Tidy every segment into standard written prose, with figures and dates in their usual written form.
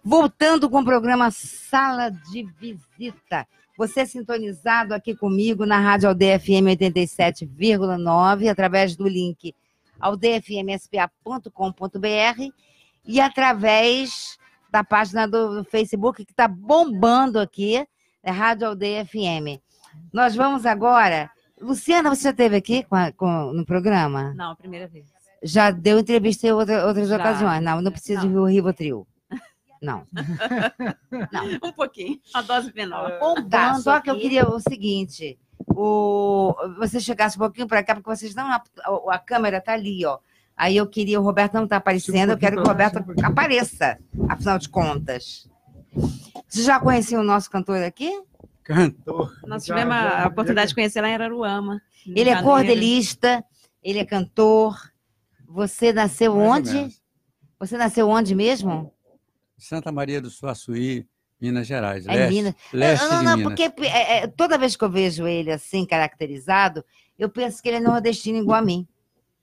Voltando com o programa Sala de Visita. Você é sintonizado aqui comigo na Rádio Aldeia FM 87,9, através do link aldeiafmspa.com.br e através da página do Facebook, que está bombando aqui, é Rádio Aldeia FM. Nós vamos agora... Luciana, você já esteve aqui no programa? Não, a primeira vez. Já deu entrevista em outras Já. ocasiões? Não precisa de Rivotril. Não. Não. Um pouquinho, a dose menor. Tá, só que eu queria o seguinte, você chegasse um pouquinho para cá, porque vocês não... A câmera está ali, ó. Aí eu queria, o Roberto não está aparecendo, eu quero que o Roberto apareça, afinal de contas. Você já conhecia o nosso cantor aqui? Cantor. Nós tivemos a oportunidade de conhecer lá em Araruama. Ele é cordelista, ele é cantor. Você nasceu onde? Você nasceu onde mesmo? Santa Maria do Suaçuí, Minas Gerais. Minas. Leste de Minas. Porque toda vez que eu vejo ele assim, caracterizado, eu penso que ele é nordestino igual a mim.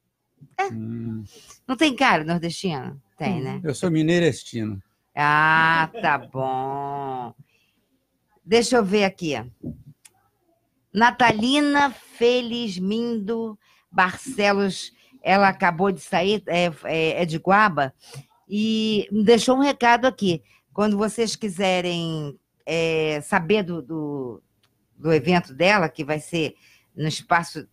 Não tem cara nordestino? Tem, né? Eu sou mineirestino. Ah, tá bom. Deixa eu ver aqui. Natalina Felismindo Barcelos, ela acabou de sair, é de Guaba, e me deixou um recado aqui. Quando vocês quiserem saber do evento dela, que vai ser no espaço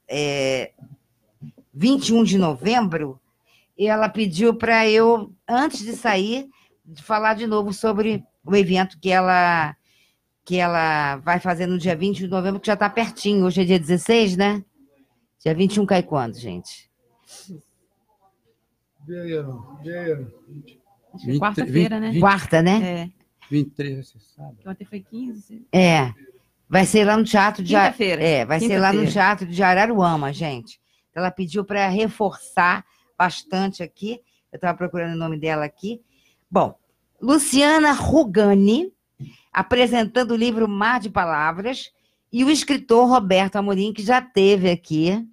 21 de novembro, ela pediu para eu, antes de sair, falar de novo sobre o evento que ela vai fazer no dia 20 de novembro, que já está pertinho. Hoje é dia 16, né? Dia 21 cai quando, gente? Quarta-feira, né? Quarta, né? 23, você sabe. Ontem foi 15. Vai ser lá no Teatro de... Quinta-feira. Vai ser lá no Teatro de Araruama, gente. Ela pediu para reforçar bastante aqui. Eu estava procurando o nome dela aqui. Bom, Luciana Rugani, apresentando o livro Mar de Palavras, e o escritor Roberto Amorim, que já esteve aqui,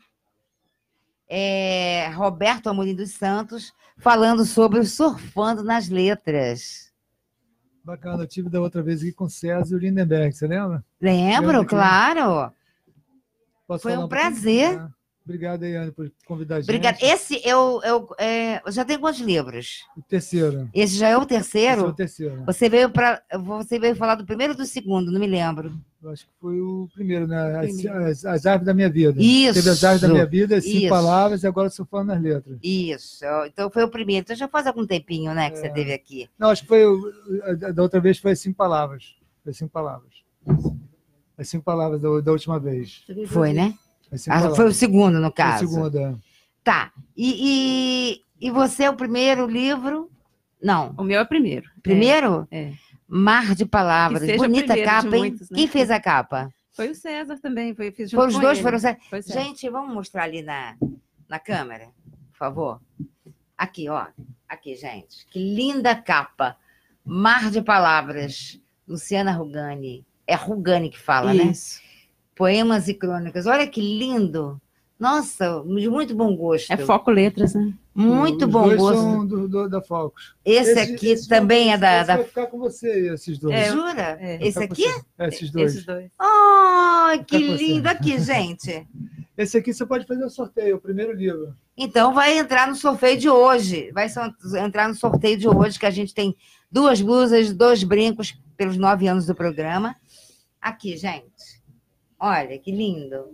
Roberto Amorim dos Santos, falando sobre o Surfando nas Letras. Bacana, eu tive da outra vez aqui com o César e o Lindenberg, você lembra? Lembro, claro. Foi um prazer. Obrigado, Ayane, por convidar a gente. Obrigada. Esse eu já tenho quantos livros? O terceiro. Esse já é o terceiro? Esse é o terceiro. Você veio falar do primeiro ou do segundo? Não me lembro. Eu acho que foi o primeiro, né? As Árvores da Minha Vida. Isso. Teve As Árvores da Minha Vida, 5 palavras, e agora Surfando nas Letras. Isso. Então foi o primeiro. Então já faz algum tempinho, né, que você teve aqui. Não, acho que foi da outra vez foi 5 palavras. Foi 5 palavras. As 5 palavras da última vez. Foi, né? Foi o segundo, no caso. Foi o segundo, Tá. E você é o primeiro livro? Não. O meu é o primeiro. Primeiro? É. Mar de Palavras. Bonita capa, hein? Muitos, né? Quem fez a capa? Foi o César também. Foi os dois, foram o César. Gente, vamos mostrar ali na câmera, por favor. Aqui, ó. Aqui, gente. Que linda capa. Mar de Palavras. Luciana Rugani. É Rugani que fala, Isso. Né? Poemas e crônicas. Olha que lindo. Nossa, de muito bom gosto. É Foco Letras, né? Muito Os bom dois gosto. São da Focus. Esse aqui também é da... Vai ficar com você, esses dois. Jura? Esse aqui? Esses dois. Oh, que lindo. Aqui, gente. Esse aqui você pode fazer o sorteio, o primeiro livro. Então vai entrar no sorteio de hoje. Vai entrar no sorteio de hoje, que a gente tem 2 blusas, 2 brincos pelos 9 anos do programa. Aqui, gente. Olha, que lindo.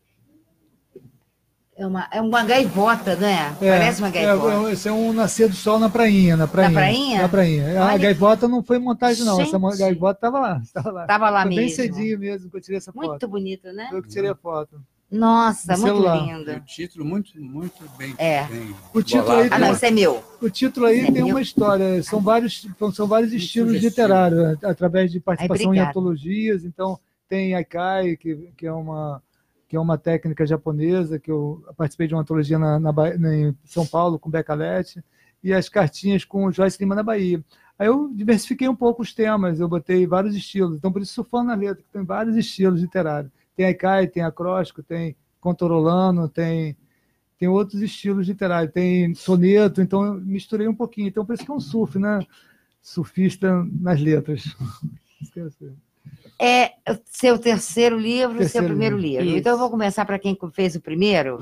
É uma gaivota, né? Parece uma gaivota. Esse é um nascer do sol na prainha. Na prainha? Na prainha. Olha, a gaivota não foi montagem, não. Gente, essa gaivota estava lá. Estava lá foi mesmo. Bem cedinho mesmo que eu tirei essa foto. Muito bonito, né? Eu que tirei a foto. Nossa, muito lindo. O título muito bem. O título aí não, esse é meu. O título aí tem uma história. São vários estilos literários, através de participação em antologias. Então, tem Haikai, que é uma técnica japonesa, que eu participei de uma antologia em São Paulo, com Beca Lete, e as cartinhas com Joyce Lima na Bahia. Aí eu diversifiquei um pouco os temas, eu botei vários estilos. Então, por isso, Surfando na Letra, que tem vários estilos literários. Tem Haikai, tem acróstico, tem contorolano, tem outros estilos literários. Tem soneto, então eu misturei um pouquinho. Então, por isso que é um surf, né? surfista nas letras. É seu terceiro livro, seu Terceiro primeiro livro. livro. Isso. Então, eu vou começar para quem fez o primeiro.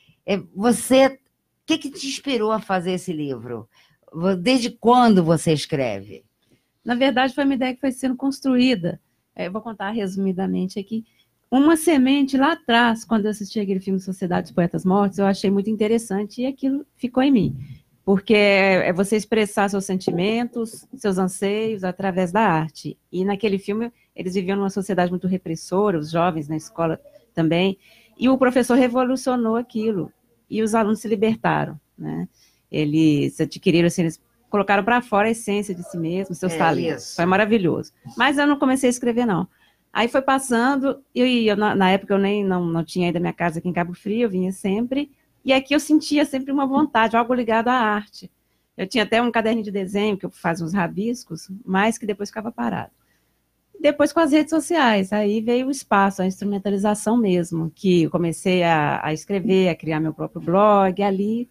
Você, o que te inspirou a fazer esse livro? Desde quando você escreve? Na verdade, foi uma ideia que foi sendo construída. Eu vou contar resumidamente aqui. Uma semente lá atrás, quando eu assisti aquele filme Sociedade dos Poetas Mortos, eu achei muito interessante e aquilo ficou em mim. Porque é você expressar seus sentimentos, seus anseios através da arte. E naquele filme, eles viviam numa sociedade muito repressora, os jovens na escola também, e o professor revolucionou aquilo, e os alunos se libertaram, né? Eles adquiriram, assim, eles colocaram para fora a essência de si mesmos, seus talentos. Isso. Foi maravilhoso. Mas eu não comecei a escrever, não. Aí foi passando, e eu, na época eu nem não tinha ainda minha casa aqui em Cabo Frio, eu vinha sempre, e aqui eu sentia sempre uma vontade, algo ligado à arte. Eu tinha até um caderninho de desenho, que eu fazia uns rabiscos, mas que depois ficava parado. Depois com as redes sociais, aí veio o espaço, a instrumentalização mesmo, que eu comecei a escrever, a criar meu próprio blog, ali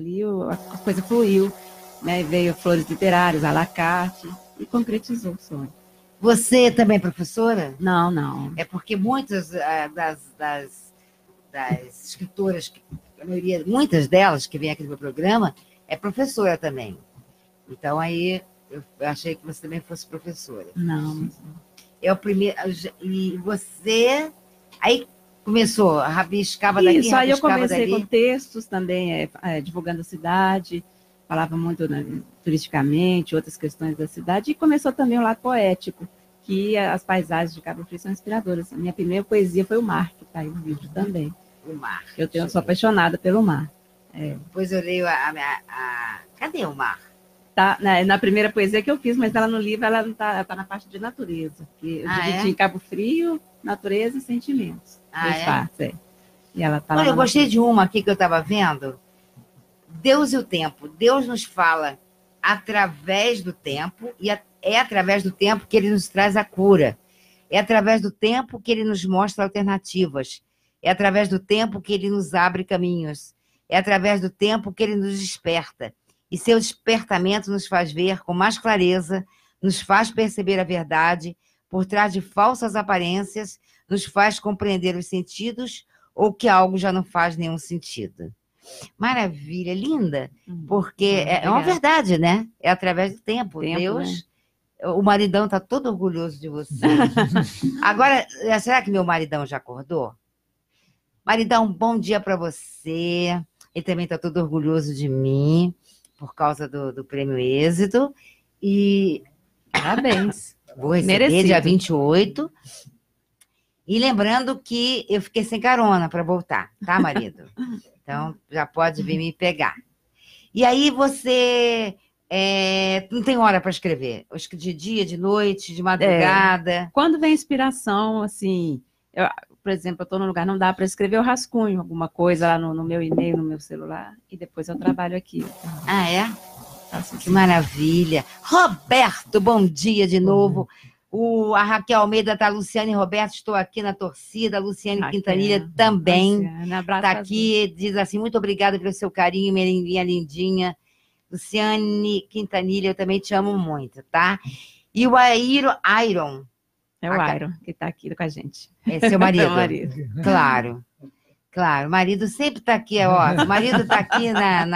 a coisa fluiu, né? Veio Flores Literárias, à la carte, e concretizou o sonho. Você também é professora? Não. É porque muitas das escritoras, a maioria, muitas delas que vêm aqui no meu programa, é professora também. Então, aí, eu achei que você também fosse professora. Não. É o primeiro. E você aí começou, rabiscava daqui, Isso, aí eu rabiscava comecei dali. com textos também, divulgando a cidade, falava muito, né, turisticamente, outras questões da cidade, e começou também o lado poético, que as paisagens de Cabo Frio são inspiradoras. A minha primeira poesia foi o mar, que está aí no livro também. O mar. Eu sou apaixonada pelo mar. Depois eu leio Cadê o mar? Tá, na primeira poesia que eu fiz, mas ela no livro ela tá na parte de natureza. Que eu dividi em Cabo Frio, natureza e sentimentos. Partes, E ela tá Olha, lá eu gostei de uma aqui que eu estava vendo. Deus e o tempo. Deus nos fala através do tempo, e é através do tempo que ele nos traz a cura. É através do tempo que ele nos mostra alternativas. É através do tempo que ele nos abre caminhos. É através do tempo que ele nos desperta. E seu despertamento nos faz ver com mais clareza, nos faz perceber a verdade, por trás de falsas aparências, nos faz compreender os sentidos ou que algo já não faz nenhum sentido. Maravilha, linda, porque é uma verdade, né? É através do tempo. Deus, né? O maridão está todo orgulhoso de você. Agora, será que meu maridão já acordou? Maridão, bom dia para você. Ele também está todo orgulhoso de mim, por causa do Prêmio Êxito. E parabéns. Vou receber dia 28. E lembrando que eu fiquei sem carona para voltar, tá, marido? Então, já pode vir me pegar. E aí você não tem hora para escrever? De dia, de noite, de madrugada? Quando vem inspiração, assim... por exemplo, eu estou num lugar, não dá para escrever, eu rascunho alguma coisa lá no meu e-mail, no meu celular, e depois eu trabalho aqui. Ah, é? Que maravilha. Roberto, bom dia de novo. A Raquel Almeida está, Luciane e Roberto, estou aqui na torcida. A Luciane Quintanilha também está aqui, diz assim, muito obrigada pelo seu carinho, minha lindinha. Luciane Quintanilha, eu também te amo muito, tá? E o Iron. É o Iron que está aqui com a gente. É seu marido? É o marido. Claro. O marido sempre está aqui, ó. O marido está aqui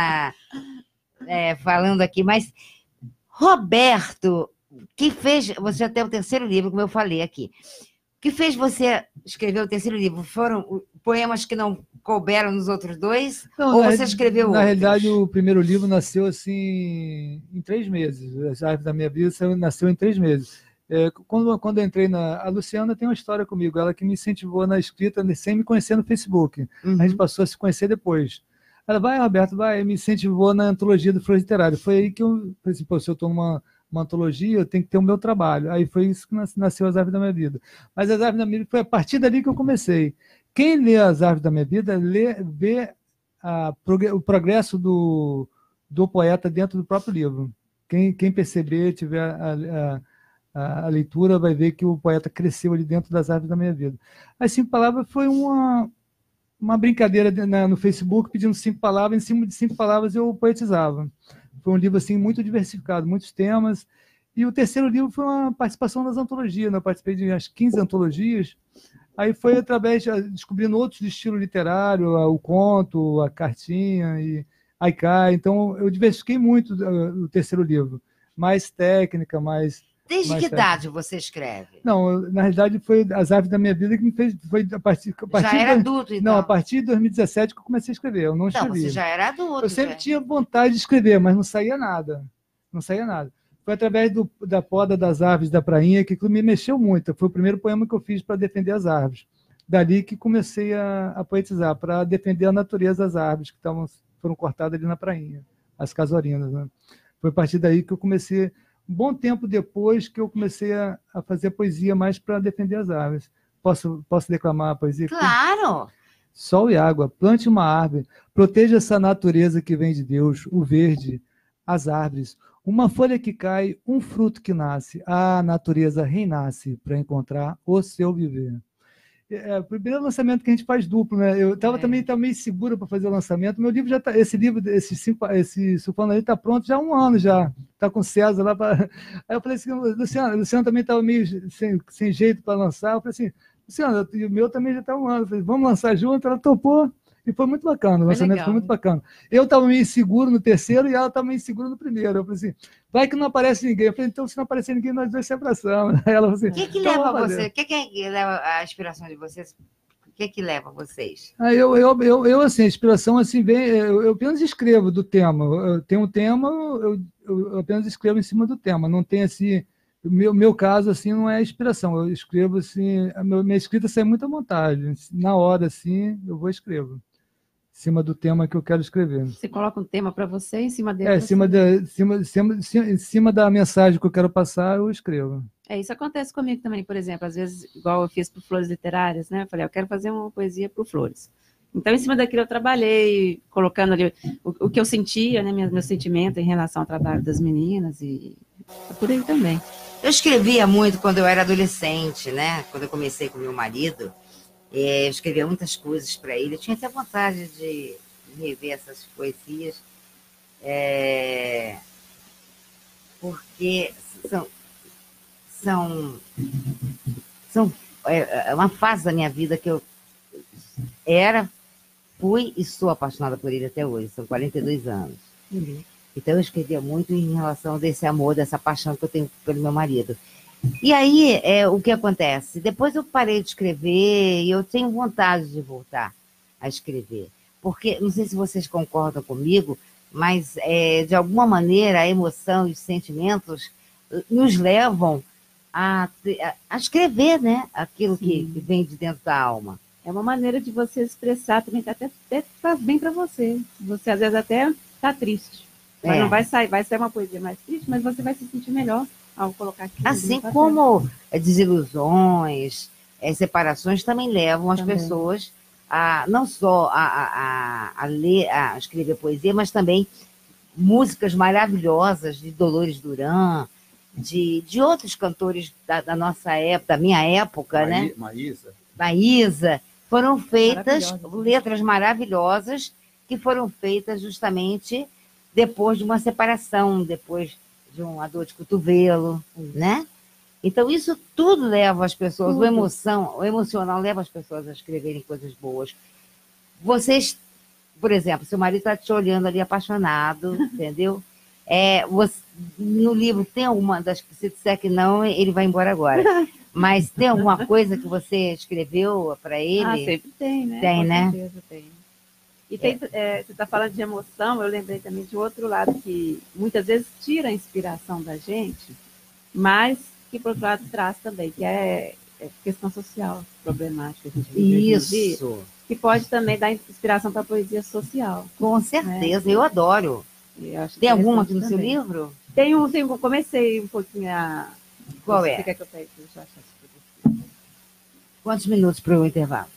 falando aqui, mas Roberto, que fez... Você já tem o terceiro livro, como eu falei aqui. O que fez você escrever o terceiro livro? Foram poemas que não couberam nos outros dois? Não, ou você escreveu outros? Na realidade, o primeiro livro nasceu assim em 3 meses. As Árvores da Minha Vida nasceu em 3 meses. Quando eu entrei a Luciana tem uma história comigo, ela que me incentivou na escrita sem me conhecer no Facebook. A gente passou a se conhecer depois. Ela, vai, Roberto, vai, me incentivou na antologia do Flores Literárias. Foi aí que eu falei assim, pô, se eu estou numa antologia, eu tenho que ter o meu trabalho. Aí foi isso que nasceu As Árvores da Minha Vida. Mas As Árvores da Minha Vida foi a partir dali que eu comecei. Quem lê As Árvores da Minha Vida, vê o progresso do poeta dentro do próprio livro. Quem perceber, tiver a leitura, vai ver que o poeta cresceu ali dentro das Árvores da Minha Vida. As 5 palavras foi uma brincadeira no Facebook, pedindo 5 palavras, em cima de 5 palavras eu poetizava. Foi um livro assim, muito diversificado, muitos temas, E o terceiro livro foi uma participação nas antologias, né? Eu participei de umas 15 antologias. Aí foi através de descobrindo outros estilos literários, o conto, a cartinha e haikai. Então, eu diversifiquei muito o terceiro livro. Mais técnica, mais... Desde mais que técnica. idade você escreve? Não, na realidade, foi as aves da minha vida que me fez... Foi a partir Já era adulto, então? Não, a partir de 2017 que eu comecei a escrever. Eu não escrevi. Não, você já era adulto. Eu sempre tinha vontade de escrever, mas não saía nada. Não saía nada. Foi através da poda das árvores da prainha que me mexeu muito. Foi o primeiro poema que eu fiz para defender as árvores. Dali que comecei a poetizar, para defender a natureza das árvores que foram cortadas ali na prainha, as casuarinas. Né? Foi a partir daí que eu comecei, um bom tempo depois que eu comecei a fazer poesia mais para defender as árvores. Posso declamar a poesia aqui? Claro! Sol e água, plante uma árvore, proteja essa natureza que vem de Deus, o verde, as árvores, uma folha que cai, um fruto que nasce, a natureza renasce para encontrar o seu viver. É o primeiro lançamento que a gente faz duplo, né? Eu também meio seguro para fazer o lançamento. Meu livro já está, esse Sulfano ali está pronto já há um ano já. Está com o César lá para. Aí eu falei assim, Luciano também estava meio sem jeito para lançar. Eu falei assim, Luciano, o meu também já está há um ano. Eu falei, vamos lançar junto, ela topou. E foi muito bacana, o lançamento foi muito bacana. Eu estava meio inseguro no terceiro e ela estava meio insegura no primeiro. Eu falei assim, vai que não aparece ninguém. Eu falei, então se não aparecer ninguém, nós dois se abraçamos. Aí ela falou assim, o que leva você? O que leva a inspiração de vocês? O que leva vocês? Eu assim, a inspiração assim vem, eu apenas escrevo do tema. Eu tenho um tema, eu apenas escrevo em cima do tema. Não tem assim, meu caso assim não é inspiração. Eu escrevo assim, minha escrita sai muito à vontade. Na hora assim, eu vou escrevo. Em cima do tema que eu quero escrever. Você coloca um tema para você, em cima dele. Em cima da mensagem que eu quero passar, eu escrevo. Isso acontece comigo também, por exemplo, às vezes, igual eu fiz para Flores Literárias, né? Eu falei, eu quero fazer uma poesia para o Flores. Então, em cima daquilo, eu trabalhei, colocando ali o que eu sentia, né? Meu sentimento em relação ao trabalho das meninas, e por aí também. Eu escrevia muito quando eu era adolescente, né? Quando eu comecei com meu marido. Eu escrevia muitas coisas para ele. Eu tinha até vontade de rever essas poesias, porque são uma fase da minha vida que eu fui e sou apaixonada por ele até hoje. São 42 anos. Uhum. Então, eu escrevia muito em relação desse amor, dessa paixão que eu tenho pelo meu marido. E aí, o que acontece? Depois eu parei de escrever e eu tenho vontade de voltar a escrever. Porque, não sei se vocês concordam comigo, mas, de alguma maneira, a emoção e os sentimentos nos levam a escrever, né? Aquilo que vem de dentro da alma. É uma maneira de você expressar também, que até faz bem para você. Você, às vezes, até está triste. Mas não vai sair uma poesia mais triste, mas você vai se sentir melhor ao colocar aqui. Assim como desilusões, separações também levam as pessoas a não só a ler, a escrever poesia, mas também músicas maravilhosas de Dolores Duran, de outros cantores da nossa época, da minha época, né? Maísa. Foram feitas letras maravilhosas que foram feitas justamente depois de uma separação, depois de uma dor de cotovelo, né? Então, isso tudo leva as pessoas, o emocional leva as pessoas a escreverem coisas boas. Vocês, por exemplo, seu marido está te olhando ali apaixonado, entendeu? No livro tem alguma das que se disser que não, ele vai embora agora. Mas tem alguma coisa que você escreveu para ele? Sempre tem, né? Tem, com né? certeza tem. E você está falando de emoção, eu lembrei também de outro lado que muitas vezes tira a inspiração da gente, mas que, por outro lado, traz também, que é questão social, problemática. Que a gente vive Isso. Que pode também dar inspiração para a poesia social. Com certeza, né? Eu adoro. Tem alguma aqui no seu livro? Tem comecei um pouquinho a... Qual é? Quer que eu pegue? Deixa eu achar. Quantos minutos para o intervalo?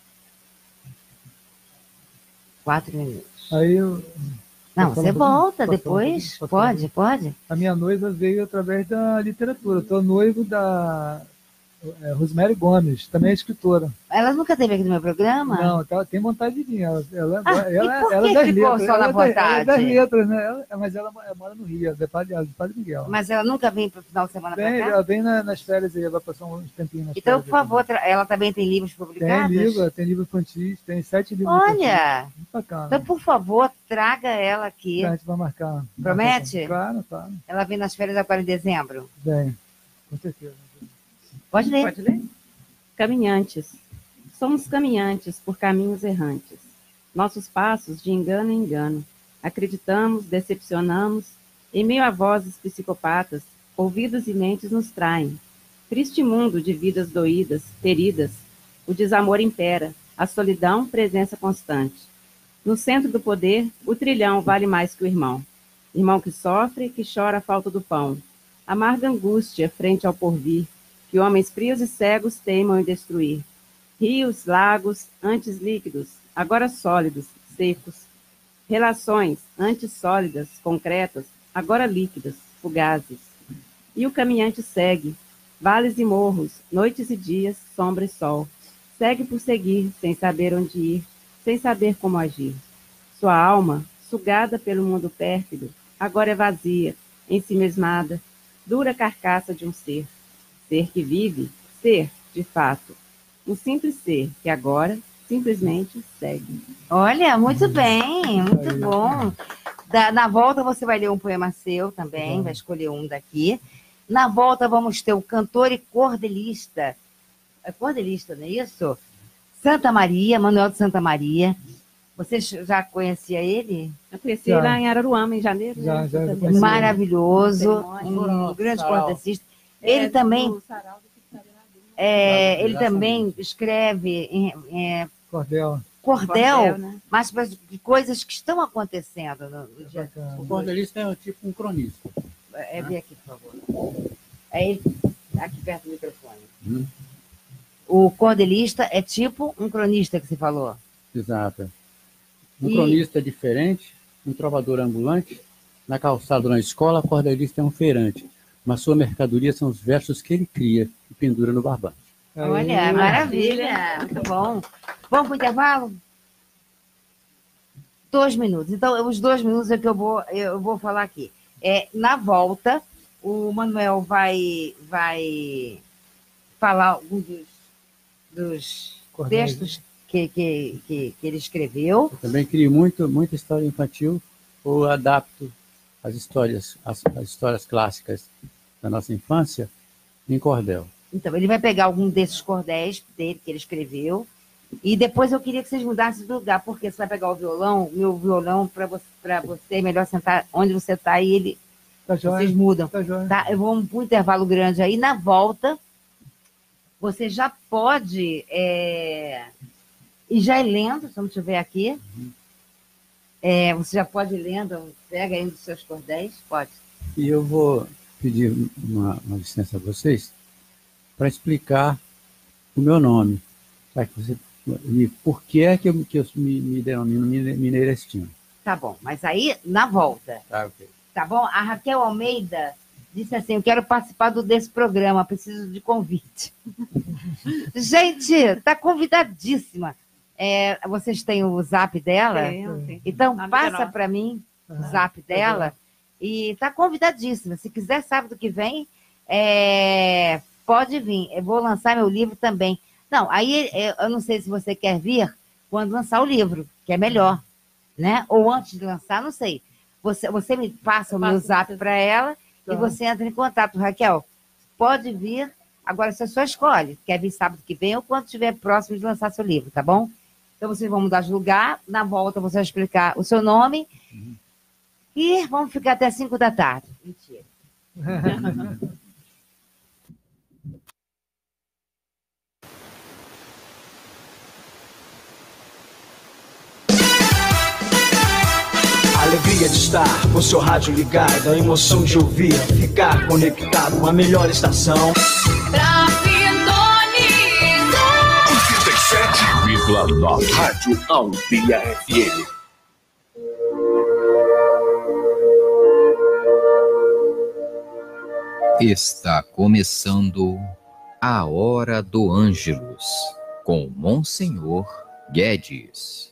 4 minutos. Aí Não, você volta depois. Pode. A minha noiva veio através da literatura. Eu estou noivo Rosemary Gomes, também é escritora. Ela nunca esteve aqui no meu programa? Não, tem vontade de vir. Ela e por é que das ficou letras. só na vontade? Ela é das letras, né? Mas ela mora no Rio, de Padre Miguel. Mas ela nunca vem para o final de semana para cá? Ela vem nas férias aí, vai passar uns tempinhos nas então, férias. por favor, ela também tem livros publicados? Tem livro infantil, tem 7 livros infantis. Olha! Muito bacana. Então, por favor, traga ela aqui. A gente vai marcar. Promete? Claro. Ela vem nas férias agora em dezembro? Vem, com certeza. Pode ler. Pode ler? Caminhantes. Somos caminhantes por caminhos errantes. Nossos passos de engano em engano. Acreditamos, decepcionamos. Em meio a vozes psicopatas, ouvidos e mentes nos traem. Triste mundo de vidas doídas, feridas. O desamor impera. A solidão, presença constante. No centro do poder, o trilhão vale mais que o irmão. Irmão que sofre, que chora a falta do pão. Amarga angústia frente ao porvir, que homens frios e cegos teimam em destruir. Rios, lagos, antes líquidos, agora sólidos, secos. Relações, antes sólidas, concretas, agora líquidas, fugazes. E o caminhante segue, vales e morros, noites e dias, sombra e sol. Segue por seguir, sem saber onde ir, sem saber como agir. Sua alma, sugada pelo mundo pérfido, agora é vazia, ensimesmada, dura carcaça de um ser. Ser que vive, ser, de fato. Um simples ser que agora simplesmente segue. Olha, muito bem, muito bom. Na volta você vai ler um poema seu também, vai escolher um daqui. Na volta vamos ter o cantor e cordelista. É cordelista, não é isso? Santa Maria, Manuel de Santa Maria. Você já conhecia ele? Eu conheci ele lá em Araruama, em janeiro. Já maravilhoso, um grande cordelista. Ele também... ele também escreve cordel, né? Mas de coisas que estão acontecendo no dia. O cordelista é tipo um cronista. Vem aqui, por favor. Ele, aqui perto do microfone. O cordelista é tipo um cronista que você falou. Exato. Um cronista é diferente, um trovador ambulante. Na calçada ou na escola, cordelista é um feirante. Mas sua mercadoria são os versos que ele cria e pendura no barbante. Olha, maravilha. Muito bom. Vamos para o intervalo? 2 minutos. Então, os 2 minutos é que eu vou falar aqui. Na volta, o Manuel vai falar alguns dos textos que ele escreveu. Eu também crio muita história infantil ou adapto as histórias clássicas da nossa infância em cordel. Então, ele vai pegar algum desses cordéis dele que ele escreveu e depois eu queria que vocês mudassem de lugar, porque você vai pegar o meu violão, para você é melhor sentar onde você está e ele... Vocês mudam. Tá? Eu vou para um intervalo grande aí. Na volta, você já pode e já lendo, se não estiver aqui, você já pode ir lendo, pega aí um dos seus cordéis, pode. E eu vou pedir uma licença a vocês para explicar o meu nome. E por que é que eu me denomino Mineirestino. Tá bom, mas aí na volta. Tá, ok. Tá bom? A Raquel Almeida disse assim, eu quero participar desse programa, preciso de convite. Gente, está convidadíssima. Vocês têm o zap dela? Tem. Então, passa para mim o zap dela. E está convidadíssima. Se quiser, sábado que vem, pode vir. Eu vou lançar meu livro também. Não, aí eu não sei se você quer vir quando lançar o livro, que é melhor. Né? Ou antes de lançar, não sei. Você me passa o meu zap para ela e você entra em contato. Raquel, pode vir. Agora você só escolhe. Quer vir sábado que vem ou quando estiver próximo de lançar seu livro, tá bom? Então vocês vão mudar de lugar. Na volta você vai explicar o seu nome. E vamos ficar até 5 da tarde. Mentira. Alegria de estar com seu rádio ligado, a emoção de ouvir, ficar conectado, a melhor estação. Pra sintonizar 87,9 Rádio Aldeia FM. Está começando A Hora do Ângelus, com Monsenhor Guedes.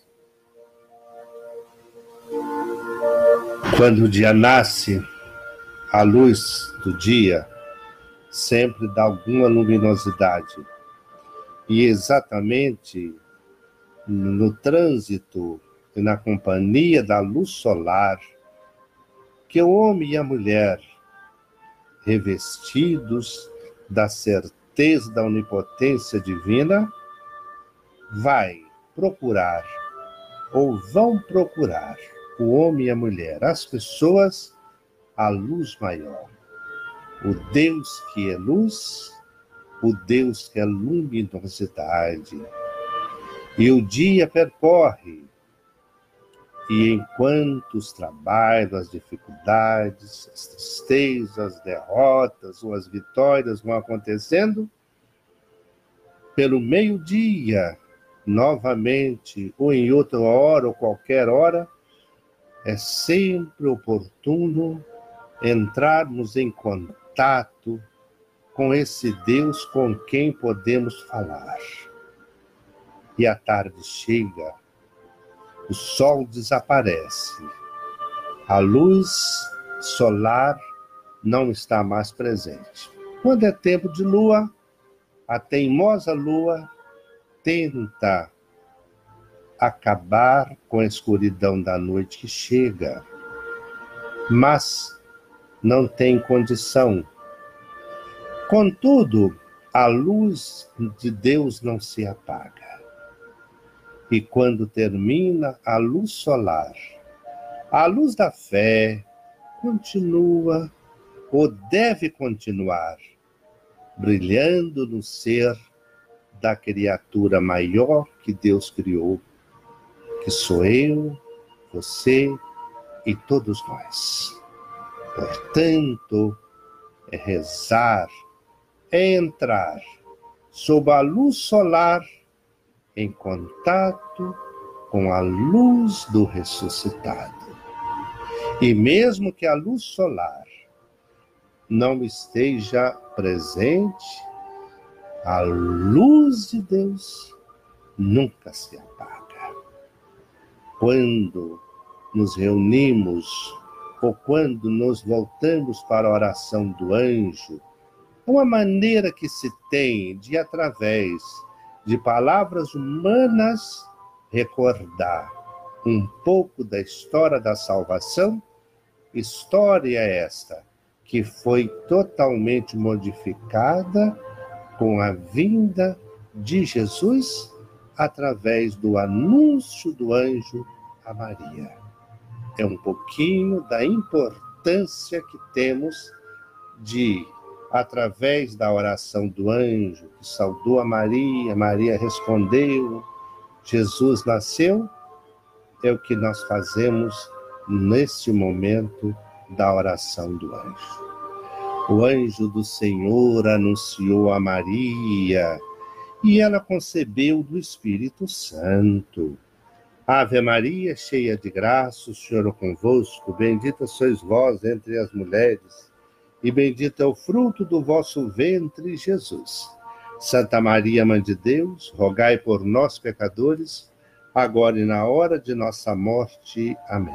Quando o dia nasce, a luz do dia sempre dá alguma luminosidade. E exatamente no trânsito e na companhia da luz solar, que o homem e a mulher, revestidos da certeza da onipotência divina, vai procurar, ou vão procurar, o homem e a mulher, as pessoas, a luz maior. O Deus que é luz, o Deus que é luminosidade. E o dia percorre, e enquanto os trabalhos, as dificuldades, as tristezas, as derrotas ou as vitórias vão acontecendo, pelo meio-dia, novamente, ou em outra hora, ou qualquer hora, é sempre oportuno entrarmos em contato com esse Deus com quem podemos falar. E a tarde chega, o sol desaparece, a luz solar não está mais presente. Quando é tempo de lua, a teimosa lua tenta acabar com a escuridão da noite que chega, mas não tem condição. Contudo, a luz de Deus não se apaga. E quando termina a luz solar, a luz da fé continua, ou deve continuar, brilhando no ser da criatura maior que Deus criou, que sou eu, você e todos nós. Portanto, é rezar, é entrar sob a luz solar em contato com a luz do ressuscitado. E mesmo que a luz solar não esteja presente, a luz de Deus nunca se apaga. Quando nos reunimos ou quando nos voltamos para a oração do anjo, uma maneira que se tem de, através de palavras humanas, recordar um pouco da história da salvação, história esta que foi totalmente modificada com a vinda de Jesus através do anúncio do anjo a Maria. É um pouquinho da importância que temos de, através da oração do anjo, que saudou a Maria, Maria respondeu, Jesus nasceu, é o que nós fazemos nesse momento da oração do anjo. O anjo do Senhor anunciou a Maria, e ela concebeu do Espírito Santo. Ave Maria, cheia de graça, o Senhor é convosco, bendita sois vós entre as mulheres, e bendito é o fruto do vosso ventre, Jesus. Santa Maria, Mãe de Deus, rogai por nós, pecadores, agora e na hora de nossa morte. Amém.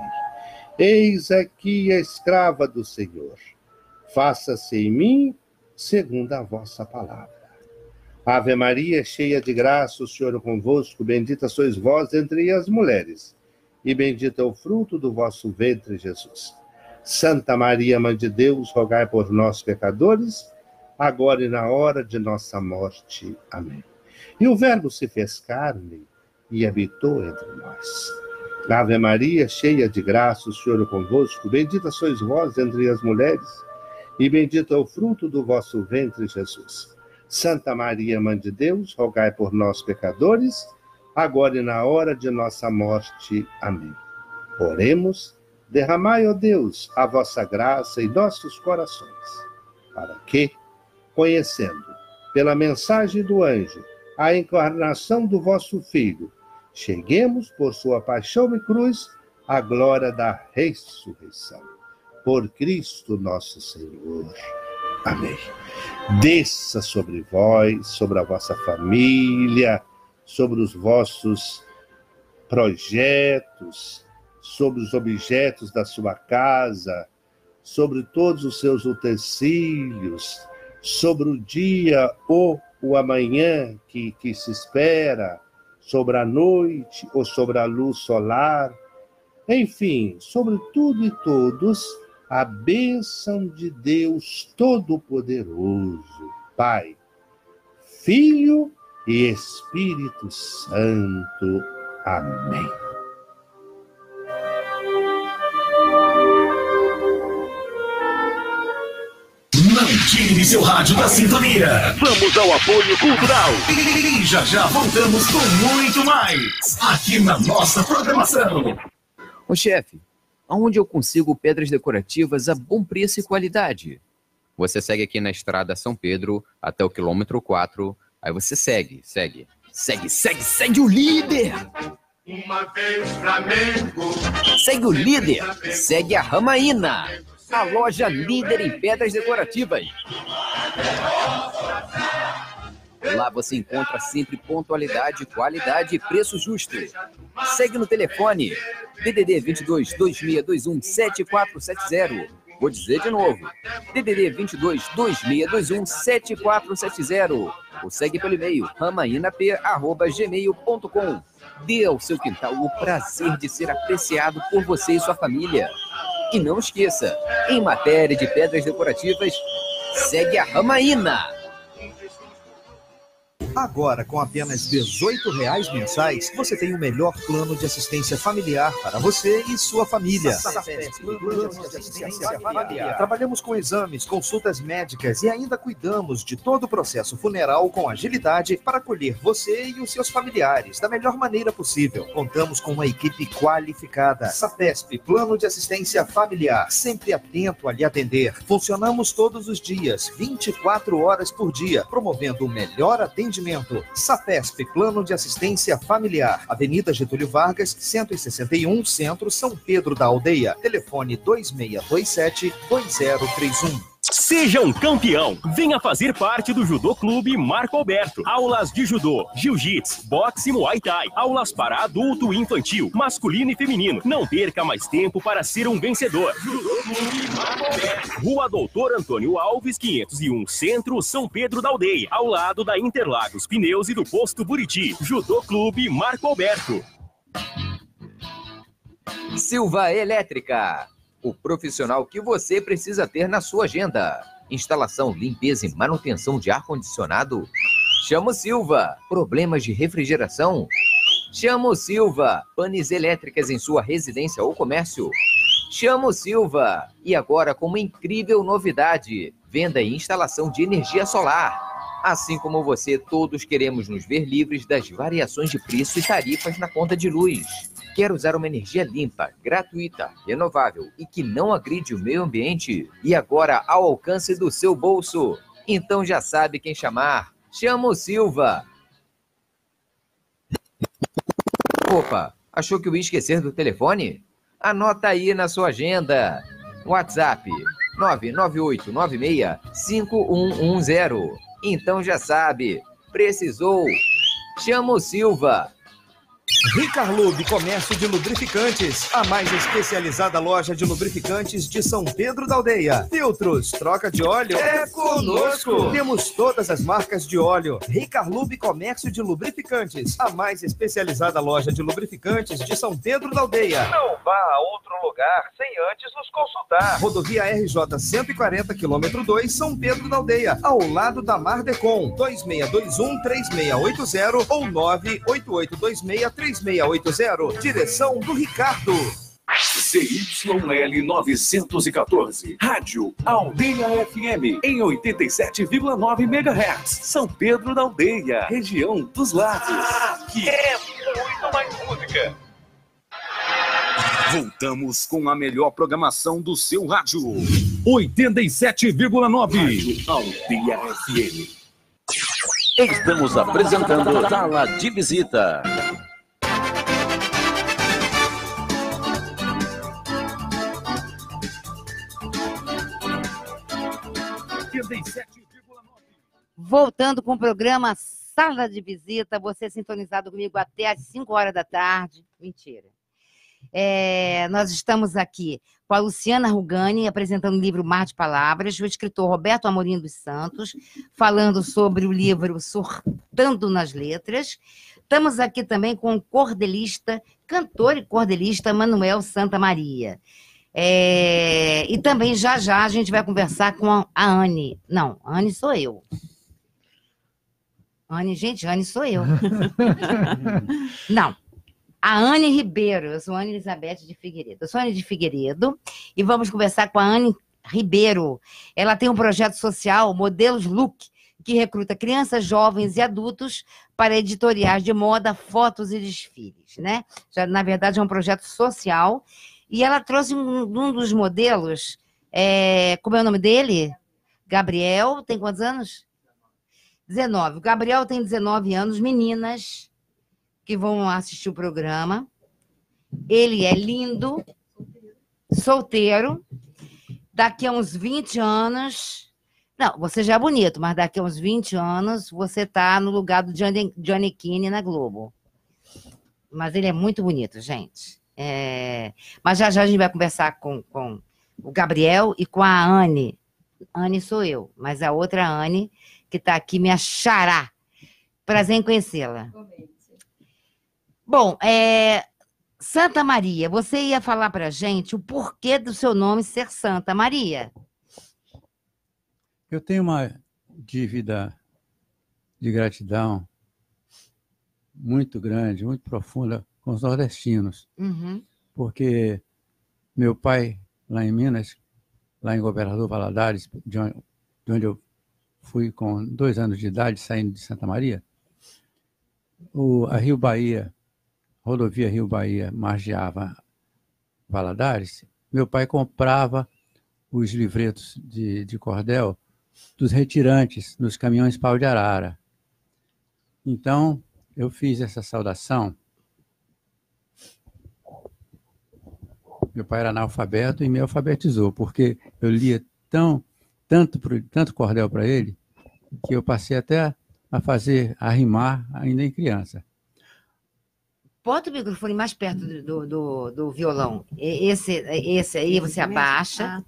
Eis aqui a escrava do Senhor. Faça-se em mim segundo a vossa palavra. Ave Maria, cheia de graça, o Senhor é convosco, bendita sois vós entre as mulheres, e bendito é o fruto do vosso ventre, Jesus. Santa Maria, Mãe de Deus, rogai por nós, pecadores, agora e na hora de nossa morte. Amém. E o Verbo se fez carne e habitou entre nós. Ave Maria, cheia de graça, o Senhor é convosco, bendita sois vós entre as mulheres, e bendito é o fruto do vosso ventre, Jesus. Santa Maria, Mãe de Deus, rogai por nós, pecadores, agora e na hora de nossa morte. Amém. Oremos, derramai, ó Deus, a vossa graça em nossos corações, para que, conhecendo, pela mensagem do anjo, a encarnação do vosso Filho, cheguemos, por sua paixão e cruz, à glória da ressurreição. Por Cristo nosso Senhor. Amém. Desça sobre vós, sobre a vossa família, sobre os vossos projetos, sobre os objetos da sua casa, sobre todos os seus utensílios, sobre o dia ou o amanhã que se espera, sobre a noite ou sobre a luz solar, enfim, sobre tudo e todos, a bênção de Deus Todo-Poderoso, Pai, Filho e Espírito Santo. Amém. Não tire seu rádio da sintonia. Vamos ao apoio cultural. E já voltamos com muito mais aqui na nossa programação. Ô chefe, aonde eu consigo pedras decorativas a bom preço e qualidade? Você segue aqui na estrada São Pedro até o quilômetro 4. Aí você segue o líder! Uma vez Flamengo. Segue o líder, segue a Ramaína, a loja líder em pedras decorativas. Lá você encontra sempre pontualidade, qualidade e preço justo. Segue no telefone DDD 22 2621 7470. Vou dizer de novo, DDD 22 2621 7470. Ou segue pelo e-mail ramainap@gmail.com. Dê ao seu quintal o prazer de ser apreciado por você e sua família. E não esqueça, em matéria de pedras decorativas, segue a Ramaína. Agora, com apenas R$18 mensais, você tem o melhor plano de assistência familiar para você e sua família. Trabalhamos com exames, consultas médicas e ainda cuidamos de todo o processo funeral com agilidade para acolher você e os seus familiares da melhor maneira possível. Contamos com uma equipe qualificada. Sapesp, Plano de Assistência Familiar, sempre atento a lhe atender. Funcionamos todos os dias, 24 horas por dia, promovendo o melhor atendimento. Sapesp, Plano de Assistência Familiar, Avenida Getúlio Vargas, 161, Centro, São Pedro da Aldeia. Telefone 2627-2031. Seja um campeão. Venha fazer parte do Judô Clube Marco Alberto. Aulas de judô, jiu-jitsu, boxe e muay thai. Aulas para adulto e infantil, masculino e feminino. Não perca mais tempo para ser um vencedor. Judô Clube Marco Alberto. Rua Doutor Antônio Alves, 501, Centro, São Pedro da Aldeia. Ao lado da Interlagos Pneus e do Posto Buriti. Judô Clube Marco Alberto. Silva Elétrica. O profissional que você precisa ter na sua agenda. Instalação, limpeza e manutenção de ar-condicionado? Chama o Silva. Problemas de refrigeração? Chama o Silva. Panes elétricas em sua residência ou comércio? Chama o Silva. E agora com uma incrível novidade. Venda e instalação de energia solar. Assim como você, todos queremos nos ver livres das variações de preço e tarifas na conta de luz. Quer usar uma energia limpa, gratuita, renovável e que não agride o meio ambiente? E agora ao alcance do seu bolso? Então já sabe quem chamar. Chama o Silva. Opa, achou que eu ia esquecer do telefone? Anota aí na sua agenda. WhatsApp 998965110. Então já sabe, precisou, chama o Silva. Ricarlube Comércio de Lubrificantes, a mais especializada loja de lubrificantes de São Pedro da Aldeia. Filtros, troca de óleo, é conosco. Temos todas as marcas de óleo. Ricarlube Comércio de Lubrificantes, a mais especializada loja de lubrificantes de São Pedro da Aldeia. Não vá a outro lugar sem antes nos consultar. Rodovia RJ 140, quilômetro 2, São Pedro da Aldeia, ao lado da Mardecon, 2621-3680 ou 98826-3680. Direção do Ricardo. CYL 914, Rádio Aldeia FM, em 87,9 MHz. São Pedro da Aldeia, região dos Lagos. Aqui é muito mais música. Voltamos com a melhor programação do seu rádio. 87,9 Aldeia FM. Estamos apresentando Sala de Visita. 87,9. Voltando com o programa Sala de Visita, você sintonizado comigo até às 5 horas da tarde. Mentira. Nós estamos aqui com a Luciana Rugani, apresentando o livro Mar de Palavras, o escritor Roberto Amorim dos Santos, falando sobre o livro Surtando nas Letras. Estamos aqui também com o cordelista, cantor e cordelista Manuel Santa Maria. E também, já a gente vai conversar com a Anne. Não, a Anne sou eu. Anne sou eu. Não. A Anne Ribeiro, eu sou Anne Elizabeth de Figueiredo. Eu sou Anne de Figueiredo e vamos conversar com a Anne Ribeiro. Ela tem um projeto social, Modelos Look, que recruta crianças, jovens e adultos para editoriais de moda, fotos e desfiles, né? Na verdade, é um projeto social. E ela trouxe um dos modelos, como é o nome dele? Gabriel, tem quantos anos? 19. O Gabriel tem 19 anos, meninas que vão assistir o programa. Ele é lindo, solteiro. Daqui a uns 20 anos... Não, você já é bonito, mas daqui a uns 20 anos você está no lugar do Johnny Keane na Globo. Mas ele é muito bonito, gente. Mas já a gente vai conversar com o Gabriel e com a Anne. Anne sou eu, mas a outra Anne, que está aqui, minha xará. Prazer em conhecê-la. Bom, Santa Maria, você ia falar para a gente o porquê do seu nome ser Santa Maria? Eu tenho uma dívida de gratidão muito grande, muito profunda com os nordestinos. Uhum. Porque meu pai, lá em Minas, lá em Governador Valadares, de onde eu fui com 2 anos de idade, saindo de Santa Maria, a Rio Bahia, rodovia Rio Bahia, margeava Valadares. Meu pai comprava os livretos de cordel dos retirantes nos caminhões pau de arara. Então, eu fiz essa saudação. Meu pai era analfabeto e me alfabetizou, porque eu lia tanto cordel para ele, que eu passei até a rimar ainda em criança. Bota o microfone mais perto do violão. Esse aí você abaixa.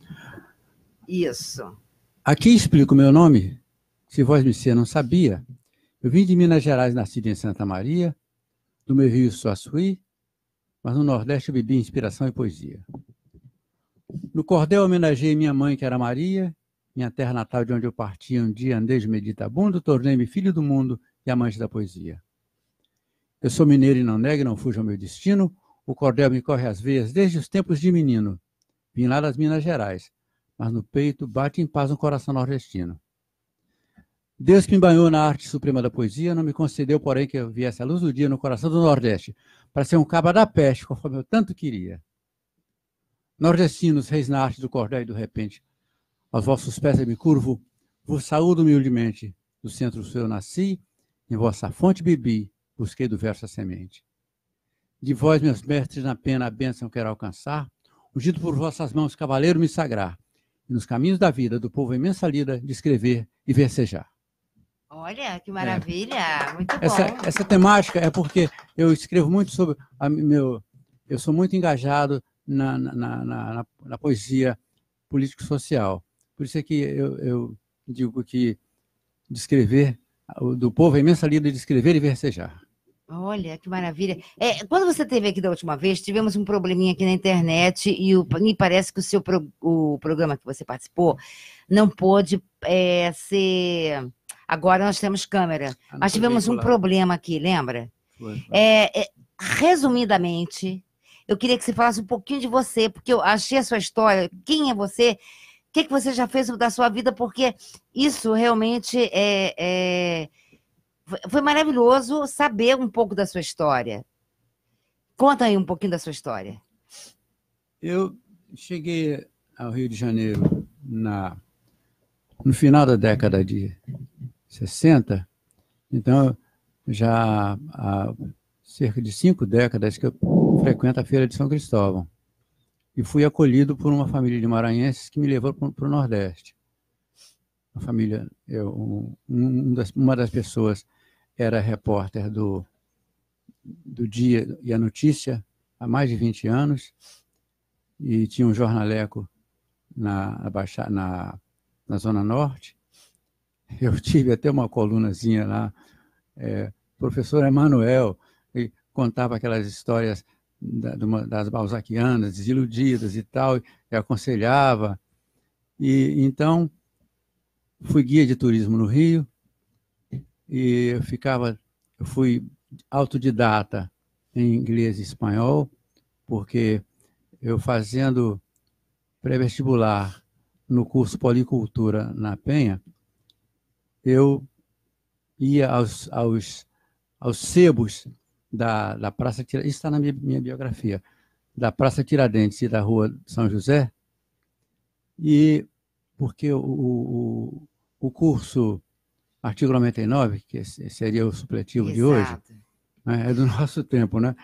Isso. Aqui explico o meu nome, se vós me não sabia. Eu vim de Minas Gerais, nascido em Santa Maria, do meu rio Suaçuí, mas no Nordeste eu bebi inspiração e poesia. No cordel homenageei minha mãe, que era Maria, minha terra natal, de onde eu parti um dia, andei de meditabundo, tornei-me filho do mundo e amante da poesia. Eu sou mineiro e não nego, não fujo ao meu destino, o cordel me corre às veias desde os tempos de menino. Vim lá das Minas Gerais, mas no peito bate em paz um coração nordestino. Deus que me banhou na arte suprema da poesia, não me concedeu, porém, que eu viesse à luz do dia no coração do Nordeste, para ser um caba da peste, conforme eu tanto queria. Nordestinos, reis na arte do cordel e do repente, aos vossos pés eu me curvo, vos saúdo humildemente. Do centro-sul eu nasci, em vossa fonte bebi, busquei do verso a semente. De vós, meus mestres, na pena a bênção quero alcançar, ungido por vossas mãos, cavaleiro me sagrar, e nos caminhos da vida do povo imensa lida, de escrever e versejar. Olha, que maravilha, muito bom. Essa temática é porque eu escrevo muito sobre eu sou muito engajado na poesia político-social. Por isso é que eu digo que de escrever, do povo a imensa lida de escrever e versejar. Olha, que maravilha. Quando você esteve aqui da última vez, tivemos um probleminha aqui na internet e me parece que o programa que você participou não pôde ser... Agora nós temos câmera, mas tivemos um problema aqui, lembra? Foi. Resumidamente, eu queria que você falasse um pouquinho de você, porque eu achei a sua história, quem é você, o que você já fez da sua vida, porque isso realmente foi maravilhoso saber um pouco da sua história. Conta aí um pouquinho da sua história. Eu cheguei ao Rio de Janeiro no final da década de 60, então já há cerca de 5 décadas que eu frequento a Feira de São Cristóvão. E fui acolhido por uma família de maranhenses que me levou para o Nordeste. a família, uma das pessoas era repórter do Dia e a Notícia há mais de 20 anos e tinha um jornaleco na Zona Norte. Eu tive até uma colunazinha lá, professor Emanuel, e contava aquelas histórias das balzaquianas, desiludidas e tal, e aconselhava. E então fui guia de turismo no Rio e eu fui autodidata em inglês e espanhol, porque eu fazendo pré-vestibular no curso Policultura na Penha, eu ia aos sebos da Praça Tiradentes, isso está na minha biografia, da Praça Tiradentes e da Rua São José, e porque o curso artigo 99, que seria o supletivo de hoje, né, é do nosso tempo, né?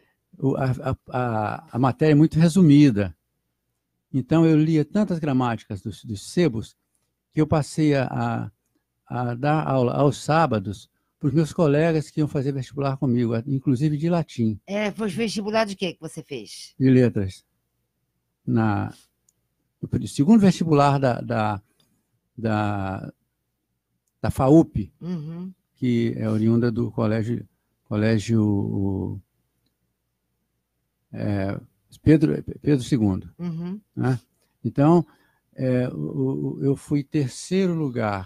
A matéria é muito resumida. Então, eu lia tantas gramáticas dos sebos que eu passei a dar aula aos sábados para os meus colegas que iam fazer vestibular comigo, inclusive de latim. Foi vestibular de quê que você fez? De letras. No segundo vestibular da FAUP, que é oriunda do colégio Pedro II. Né? Então, eu fui terceiro lugar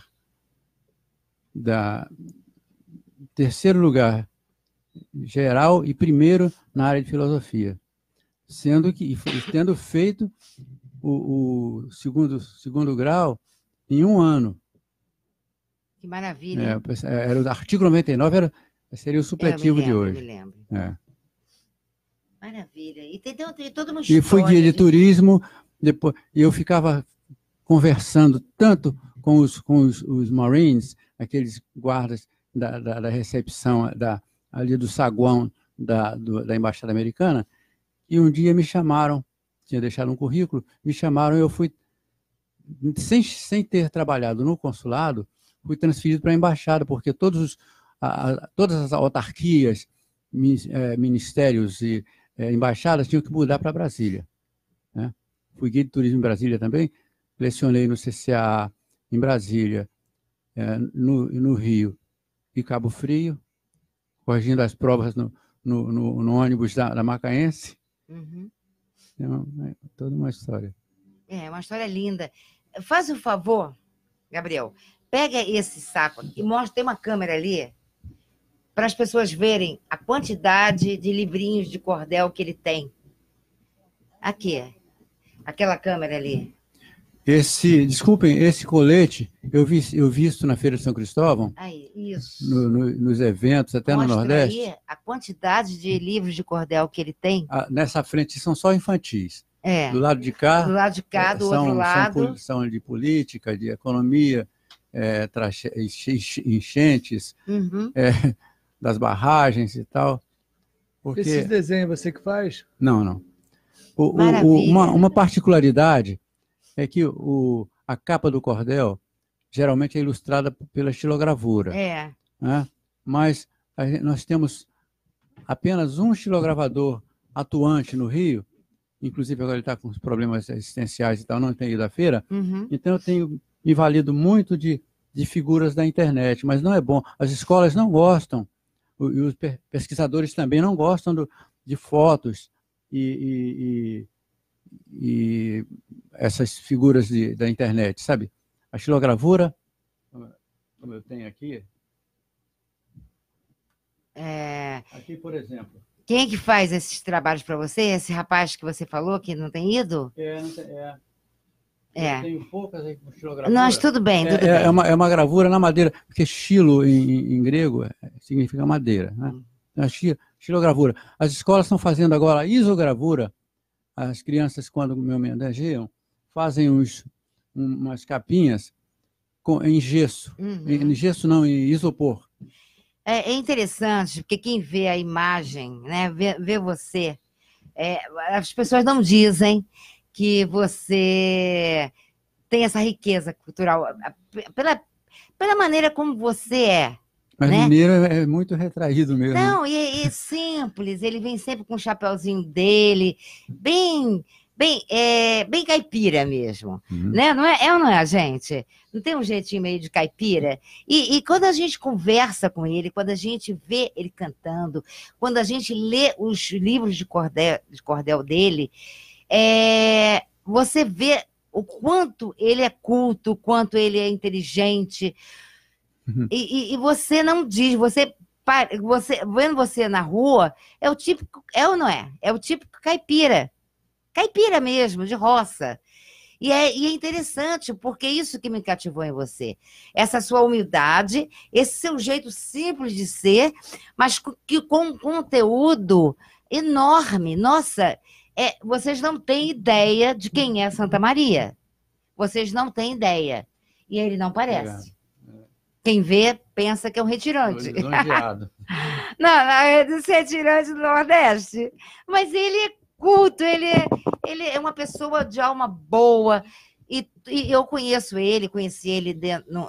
geral e primeiro na área de filosofia, tendo feito o segundo grau em um ano. Que maravilha. Era o artigo 99, seria o supletivo de hoje. Eu me lembro. Maravilha. E tem toda uma história. E fui guia de turismo, depois, e eu ficava conversando tanto com os Marines, aqueles guardas da recepção ali do saguão da Embaixada Americana, e um dia me chamaram, tinha deixado um currículo, me chamaram e eu fui, sem ter trabalhado no consulado, fui transferido para a Embaixada, porque todas as autarquias, ministérios e embaixadas tinham que mudar para Brasília. Né? Fui guia de turismo em Brasília também, lecionei no CCA em Brasília, no Rio e Cabo Frio, corrigindo as provas no ônibus da Macaense. É toda uma história. É uma história linda. Faz um favor, Gabriel, pega esse saco e mostra, tem uma câmera ali, para as pessoas verem a quantidade de livrinhos de cordel que ele tem. Aqui, aquela câmera ali. Desculpem, esse colete eu visto na Feira de São Cristóvão, aí, isso. Nos eventos, até mostra no Nordeste. Aí a quantidade de livros de cordel que ele tem. Nessa frente são só infantis. Do lado de cá, do outro lado. São de política, de economia, enchentes, das barragens e tal. Porque... Esses desenhos você que faz? Não. Uma particularidade é que a capa do cordel geralmente é ilustrada pela estilogravura. Né? Mas nós temos apenas um estilogravador atuante no Rio, inclusive agora ele está com problemas existenciais e tal, não tem ido à feira, então eu tenho me valido muito de figuras da internet, mas não é bom. As escolas não gostam, e os pesquisadores também não gostam de fotos e essas figuras da internet, sabe? A estilogravura, como eu tenho aqui. Aqui, por exemplo. Quem é que faz esses trabalhos para você? Esse rapaz que você falou que não tem ido? Eu tenho poucas aí com estilogravura. Mas tudo bem, tudo bem. É uma gravura na madeira, porque estilo em grego significa madeira, né? Estilogravura. As escolas estão fazendo agora a isogravura. As crianças, quando me homenageiam, fazem umas capinhas em gesso. Em gesso não, em isopor. É interessante, porque quem vê a imagem, né, vê você, as pessoas não dizem que você tem essa riqueza cultural, pela maneira como você é. Mas né? mineiro é muito retraído mesmo. Não, e é simples, ele vem sempre com o chapeuzinho dele, bem caipira mesmo, né? Não é ou não é, gente? Não tem um jeitinho meio de caipira? E quando a gente conversa com ele, quando a gente vê ele cantando, quando a gente lê os livros de cordel dele, você vê o quanto ele é culto, o quanto ele é inteligente. E você não diz, vendo você na rua, é o típico, é ou não é? É o típico caipira mesmo, de roça. E é interessante, porque isso que me cativou em você. Essa sua humildade, esse seu jeito simples de ser, mas com um conteúdo enorme. Nossa, vocês não têm ideia de quem é Santa Maria. Vocês não têm ideia. E ele não parece. Quem vê, pensa que é um retirante. Não, dos retirantes do Nordeste. Mas ele é culto, ele é uma pessoa de alma boa. E eu conheci ele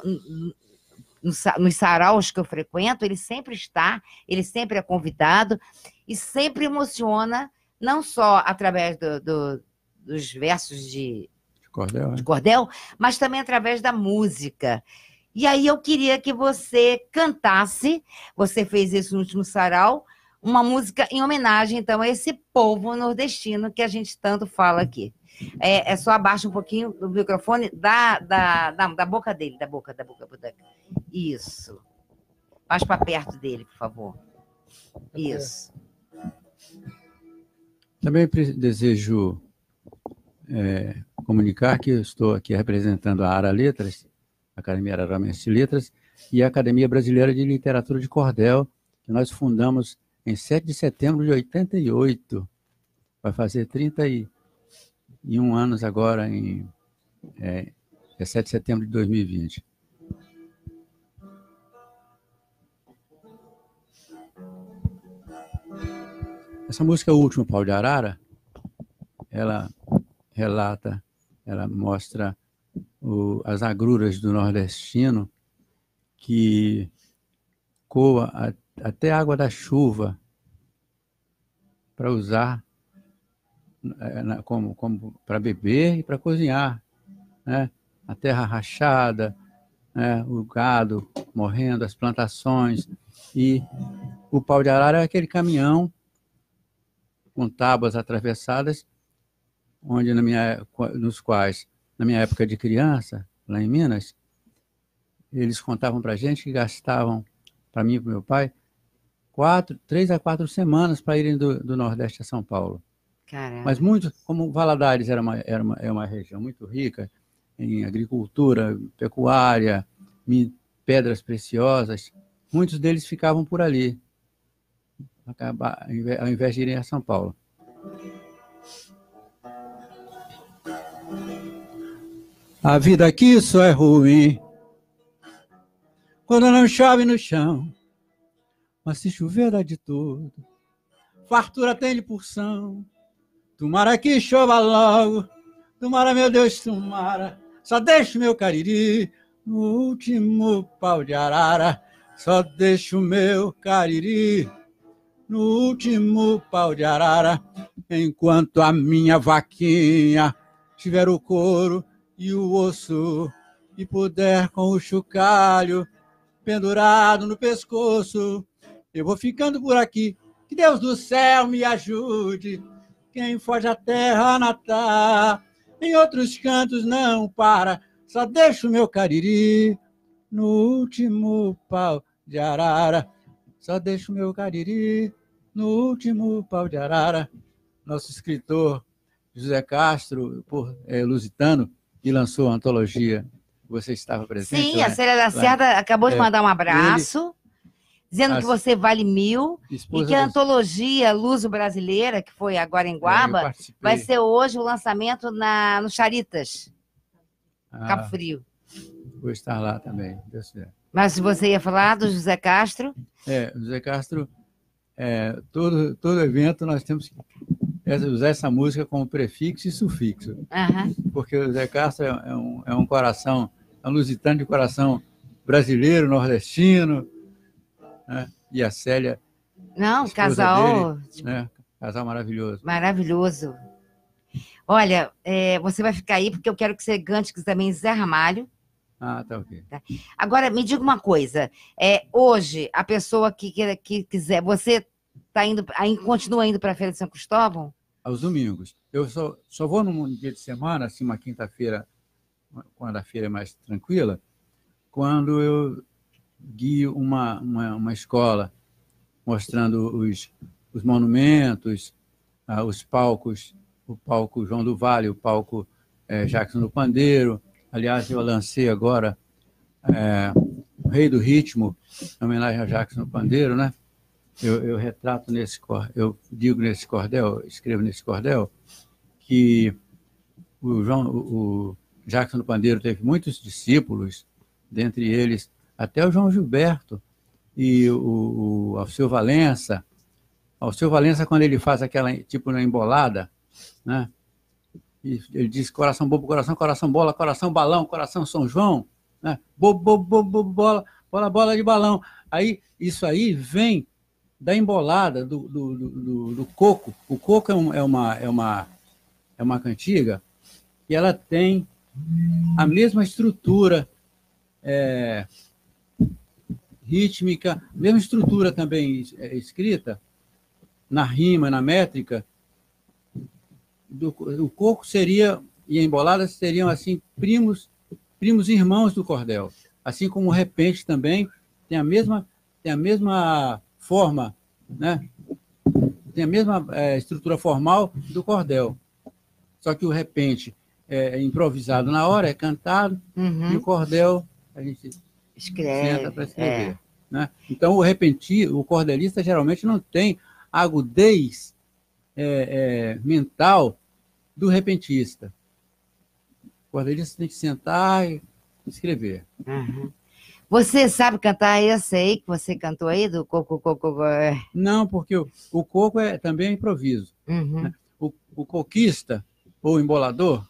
nos saraus que eu frequento, ele sempre está, ele sempre é convidado e sempre emociona, não só através dos versos de cordel, mas também através da música. E aí eu queria que você cantasse, você fez isso no último sarau, uma música em homenagem, então, a esse povo nordestino que a gente tanto fala aqui. Só abaixa um pouquinho do microfone da boca dele, da boca. Isso. Mais para perto dele, por favor. Isso. Também desejo comunicar que eu estou aqui representando a ARA Letras, Academia Araramense de Letras, e a Academia Brasileira de Literatura de Cordel, que nós fundamos em 7 de setembro de 88. Vai fazer 31 anos agora, em 7 de setembro de 2020. Essa música, O Último Pau de Arara, ela relata, ela mostra as agruras do nordestino que coa até a água da chuva para usar como para beber e para cozinhar, né? A terra rachada, né? O gado morrendo, as plantações, e o pau de arara é aquele caminhão com tábuas atravessadas, onde nos quais, na minha época de criança, lá em Minas, eles contavam para a gente que gastavam, para mim e para o meu pai, 3 a 4 semanas para irem do Nordeste a São Paulo. Caramba. Mas muitos, como Valadares é uma região muito rica em agricultura, pecuária, pedras preciosas, muitos deles ficavam por ali, ao invés de irem a São Paulo. A vida aqui só é ruim quando não chove no chão, mas se chover dá de tudo, fartura tem de porção. Tomara que chova logo, tomara, meu Deus, tomara, só deixo meu cariri no último pau de arara, só deixo meu cariri no último pau de arara, enquanto a minha vaquinha tiver o couro e o osso, e puder com o chocalho pendurado no pescoço. Eu vou ficando por aqui, que Deus do céu me ajude. Quem foge à terra natal, em outros cantos não para, só deixo meu cariri no último pau de arara, só deixo meu cariri no último pau de arara. Nosso escritor José Castro, lusitano, que lançou a antologia, você estava presente? Sim, a Célia Lacerda acabou de mandar um abraço, dizendo que você vale 1000, e que a antologia Luso-Brasileira, que foi agora em Guaba, vai ser hoje o lançamento no Charitas, Cabo Frio. Vou estar lá também, Deus quiser. Mas você ia falar do José Castro? José Castro, todo evento nós temos que usar essa música como prefixo e sufixo. Porque o Zé Castro é um coração, é um lusitano de coração brasileiro, nordestino, né? E a Célia... Não, casal... Dele, né? Casal maravilhoso. Maravilhoso. Olha, você vai ficar aí porque eu quero que você cante também Zé Ramalho. Tá ok. Tá. Agora, me diga uma coisa. Hoje, a pessoa que quiser... Você continua indo para a Feira de São Cristóvão? Aos domingos. Eu só vou num dia de semana, assim, uma quinta-feira, quando a feira é mais tranquila, quando eu guio uma escola mostrando os monumentos, os palcos, o palco João do Vale, o palco Jackson do Pandeiro. Aliás, eu lancei agora o Rei do Ritmo, em homenagem a Jackson do Pandeiro, né? Eu retrato eu digo nesse cordel, escrevo nesse cordel, que o Jackson do Pandeiro teve muitos discípulos, dentre eles até o João Gilberto e o Alceu Valença. Alceu Valença, quando ele faz aquela, tipo, na embolada, né? E ele diz coração bobo, coração bola, coração balão, coração São João, né? Bobo, bola, bola de balão. Aí, isso aí vem da embolada do coco. O coco é uma cantiga e ela tem a mesma estrutura rítmica, mesma estrutura também escrita, na rima, na métrica. O coco seria, e a embolada seriam assim, primos irmãos do cordel. Assim como o repente também tem a mesma forma, né? Tem a mesma estrutura formal do cordel. Só que o repente é improvisado na hora, é cantado, e o cordel a gente senta para escrever. Né? Então, o cordelista geralmente não tem a agudez mental do repentista. O cordelista tem que sentar e escrever. Você sabe cantar esse aí que você cantou aí, do coco? Não, porque o coco também é improviso. Né? O coquista, ou embolador,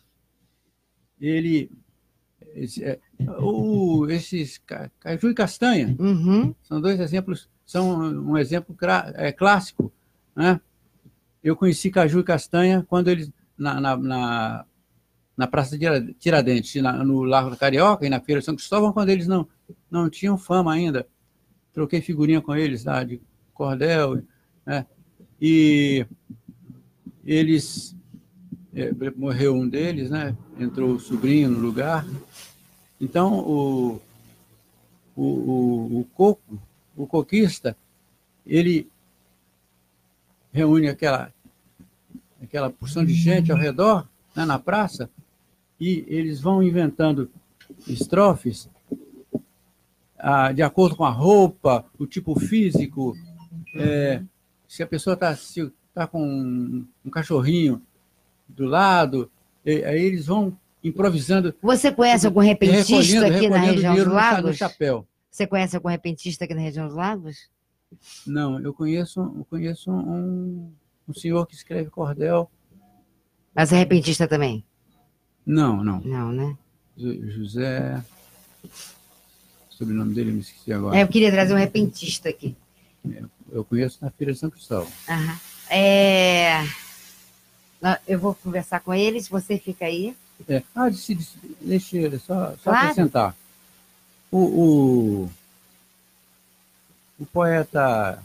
esses caju e castanha, são dois exemplos, são um exemplo clássico. Né? Eu conheci caju e castanha quando eles, na Praça de Tiradentes, no Largo da Carioca e na Feira de São Cristóvão, quando eles não tinham fama ainda. Troquei figurinha com eles, lá, de cordel, né? E eles... morreu um deles, né? Entrou o sobrinho no lugar. Então, o coquista, ele reúne aquela porção de gente ao redor, né, na praça, e eles vão inventando estrofes de acordo com a roupa, o tipo físico. Se a pessoa está com um cachorrinho do lado, aí eles vão improvisando. Você conhece algum repentista aqui na região dos Lagos? No chapéu. Você conhece algum repentista aqui na região dos Lagos? Não, eu conheço um senhor que escreve cordel. Mas é repentista também? Não, né? José... O sobrenome dele eu me esqueci agora. Eu queria trazer um repentista aqui. Eu conheço na Feira de São Cristóvão. Eu vou conversar com eles, você fica aí. Deixa ele só acrescentar. O poeta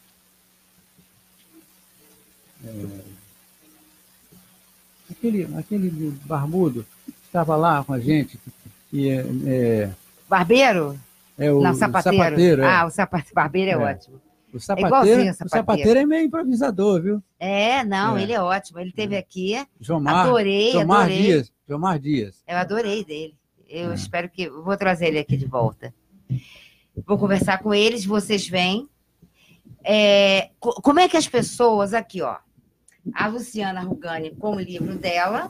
aquele barbudo que estava lá com a gente, Barbeiro? Não, sapateiro. O barbeiro é ótimo. O sapateiro é meio improvisador, viu? Ele é ótimo. Ele esteve aqui. Adorei. Jomar Dias. Eu adorei dele. Eu espero que... Vou trazer ele aqui de volta. Vou conversar com eles, vocês vêm. Como é que as pessoas... Aqui, ó. A Luciana Rugani com o livro dela,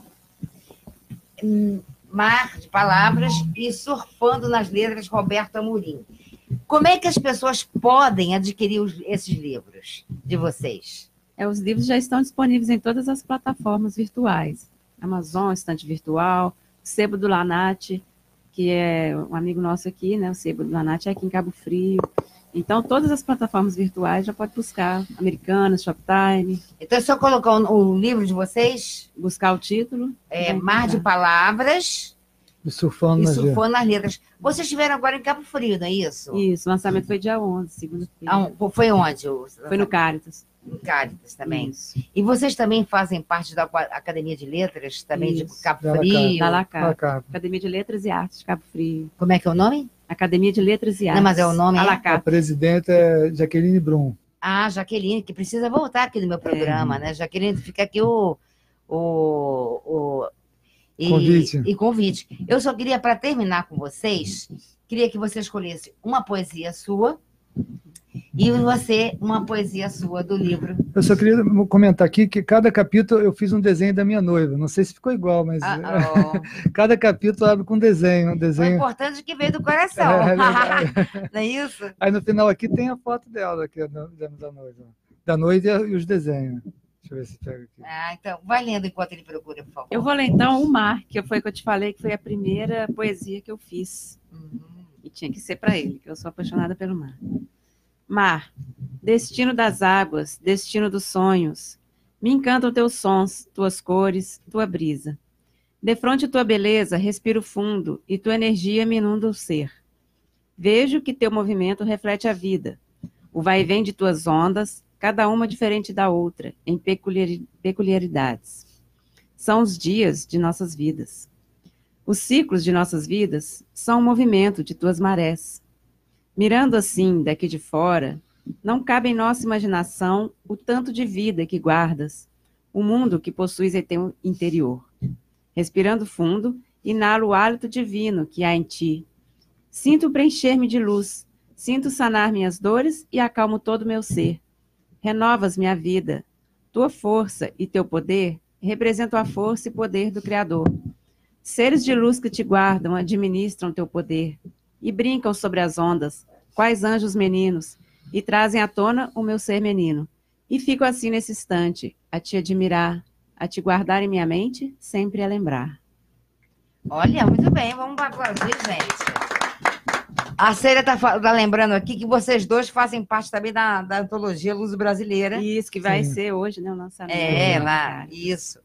Mar de Palavras, e Surfando nas Letras, Roberto Amorim. Como é que as pessoas podem adquirir esses livros de vocês? Os livros já estão disponíveis em todas as plataformas virtuais. Amazon, Estante Virtual, Sebo do Lanate, que é um amigo nosso aqui, né? O Sebo do Lanate é aqui em Cabo Frio. Então, todas as plataformas virtuais já pode buscar. Americanas, Shoptime. Então, é só colocar o livro de vocês? Buscar o título. Mar de Palavras e Surfando nas Letras. Vocês estiveram agora em Cabo Frio, não é isso? Isso, o lançamento foi dia 11, segunda-feira. Foi onde? Foi no Caritas. Em Caritas também. Isso. E vocês também fazem parte da Academia de Letras, também Isso. de Cabo Frio? Da Lacap. Academia de Letras e Artes de Cabo Frio. Como é que é o nome? Academia de Letras e Artes. Não, mas é o nome? A presidenta é Jaqueline Brum. Ah, Jaqueline, que precisa voltar aqui no meu programa, né? Jaqueline, fica aqui convite. Eu só queria, para terminar com vocês, queria que você escolhesse uma poesia sua e você uma poesia sua do livro. Eu só queria comentar aqui que cada capítulo eu fiz um desenho da minha noiva. Não sei se ficou igual, mas cada capítulo abre com um desenho. O importante é que veio do coração. Não é isso? Aí no final aqui tem a foto dela, aqui, da noiva. Da noiva e os desenhos. Deixa eu ver se pega aqui. Então, vai lendo enquanto ele procura, por favor. Eu vou ler então O Mar, que foi que eu te falei que foi a primeira poesia que eu fiz. E tinha que ser para ele, que eu sou apaixonada pelo mar. Mar, destino das águas, destino dos sonhos, me encantam teus sons, tuas cores, tua brisa. Defronte tua beleza, respiro fundo, e tua energia me inunda o ser. Vejo que teu movimento reflete a vida, o vai e vem de tuas ondas, cada uma diferente da outra, em peculiaridades. São os dias de nossas vidas. Os ciclos de nossas vidas são o movimento de tuas marés. Mirando assim, daqui de fora, não cabe em nossa imaginação o tanto de vida que guardas, o mundo que possuis em teu interior. Respirando fundo, inalo o hálito divino que há em ti. Sinto preencher-me de luz, sinto sanar minhas dores e acalmo todo o meu ser. Renovas minha vida. Tua força e teu poder representam a força e poder do Criador. Seres de luz que te guardam, administram teu poder e brincam sobre as ondas, quais anjos meninos, e trazem à tona o meu ser menino. E fico assim nesse instante, a te admirar, a te guardar em minha mente, sempre a lembrar. Olha, muito bem, vamos aplaudir, gente. A Célia está lembrando aqui que vocês dois fazem parte também da antologia Luz Brasileira. Isso, que vai ser hoje, né, o lançamento. Isso.